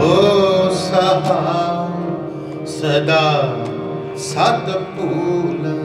सदा सतपूलन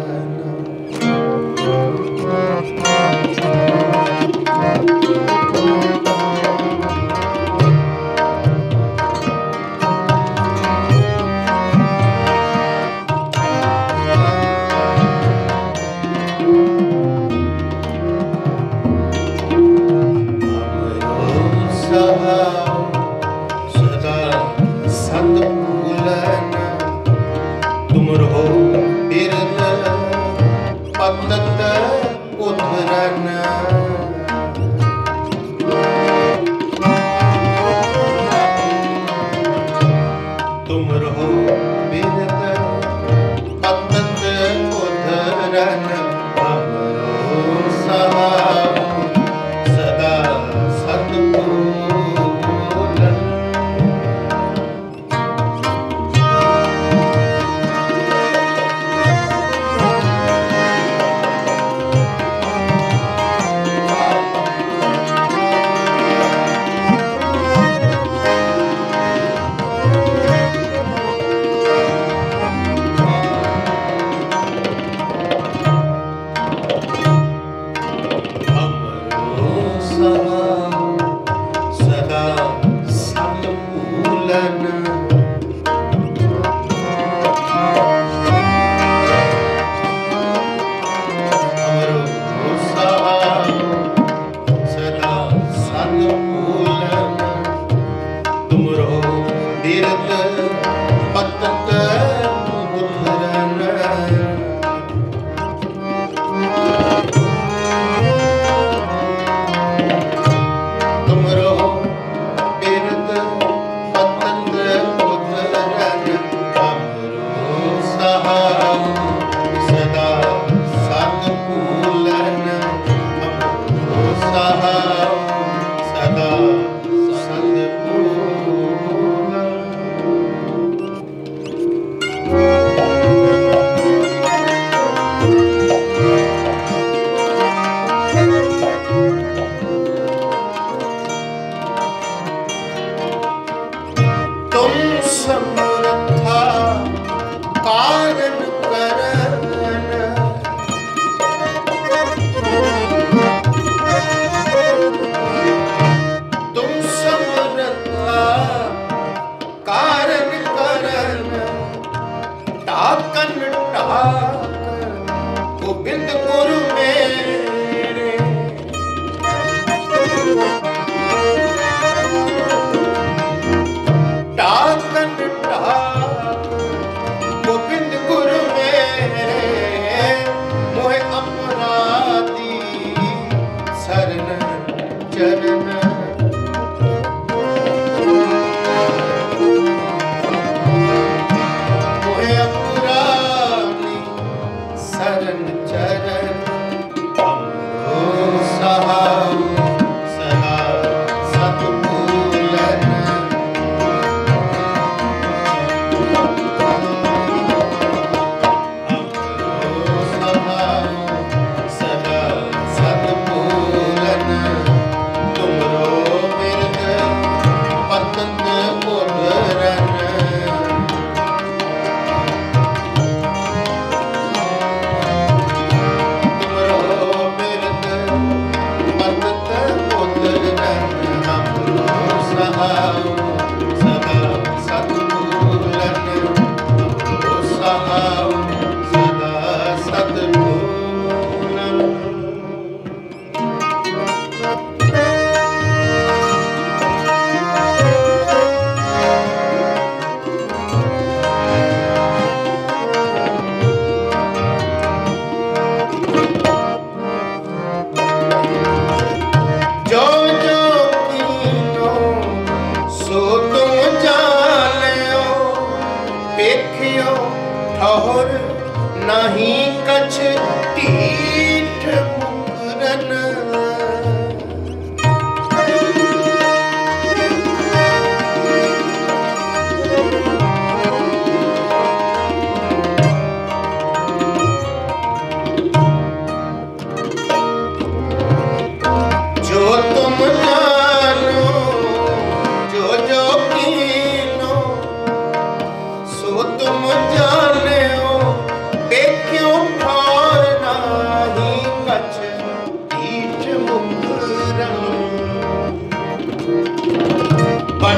जो तुम जानो जो जो की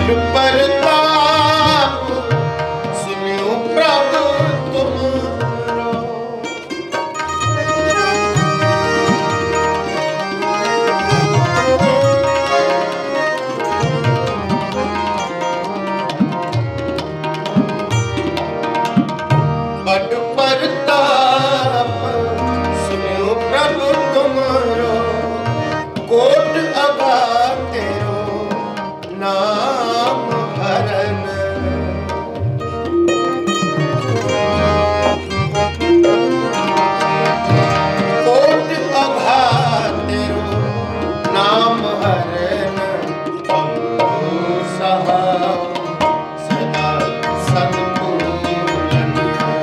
प्रताप सुनियो प्रभु तुमरो। बड़ प्रताप सुनियो प्रभु तुमरो, कोट अगा तेरो नाम हरन। कोट अगा तेरो नाम हरन, अम्बो सहा सदा सद्पूरन।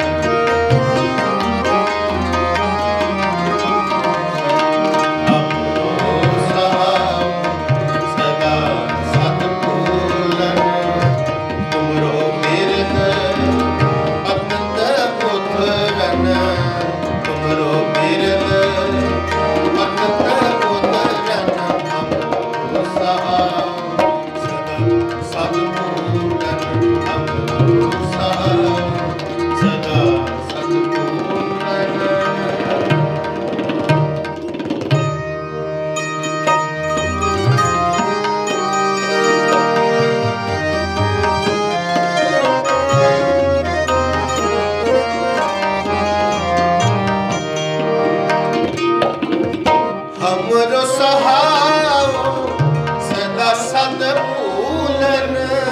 हमरो सहाय सदा सद्पूरन।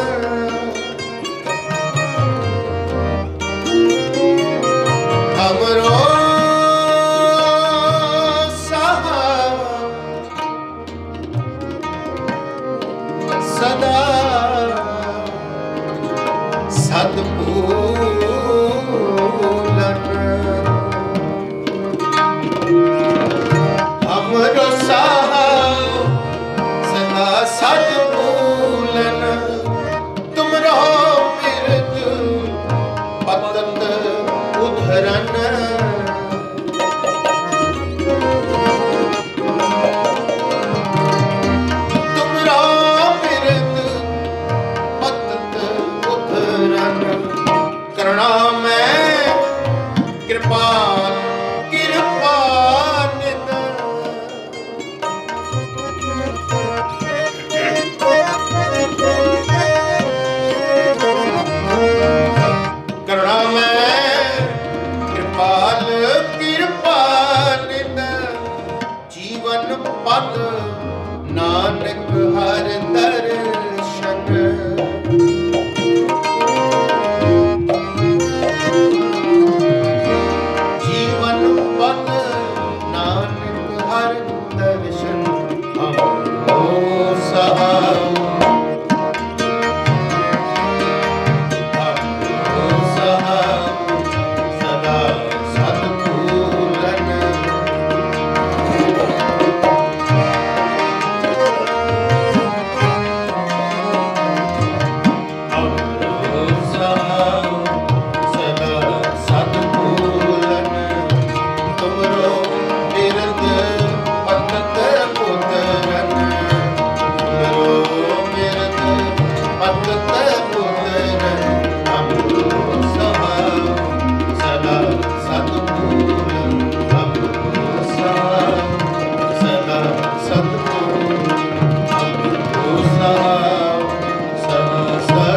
हमरो सहाय सदा सद्पूरन। हमरो सहाय सदा सद्पूरन। तुम रहो बिरद पतत उधरन। तुम रहो बिरद पतत उधरन। करुणा में कृपाल कृपा नित। करुणा में कृपाल कृपा नित। जीवन पद नानक हर दर्शन। जीवन पद नानक हर दर्शन। हमरो सहाय सदा सद्पूरन। हमरो सहाय सदा सद्पूरन। तुमरो बिरद पतत उधरन। तुमरो बिरद पतत उधरन। हमरो सहाय सदा सद्पूरन। हमरो सहाय सदा सद्पूरन। हमरो सहाय सदा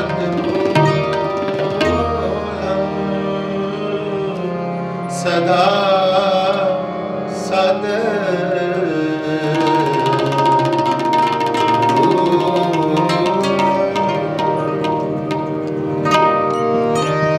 सद्पूरन। सदा